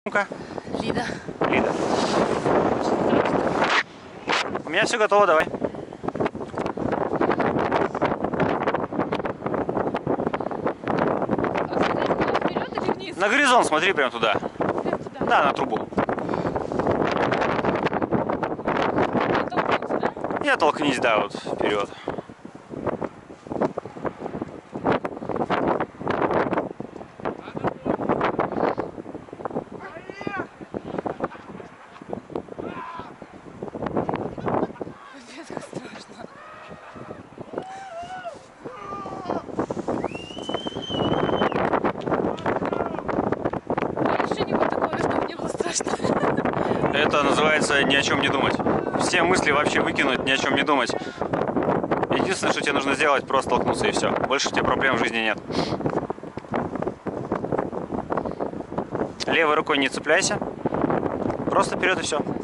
Ну-ка. Лида. Лида. У меня все готово, давай. Вперед или вниз? На горизонт смотри прям туда. Прям туда. Да, на трубу. Оттолкнуться, да? И оттолкнись, да, вот вперед. Капец, как страшно. Ощущение вот такое, что мне было страшно. Это называется ни о чем не думать. Все мысли вообще выкинуть, ни о чем не думать. Единственное, что тебе нужно сделать, просто толкнуться и все. Больше у тебя проблем в жизни нет. Левой рукой не цепляйся. Просто вперед и все.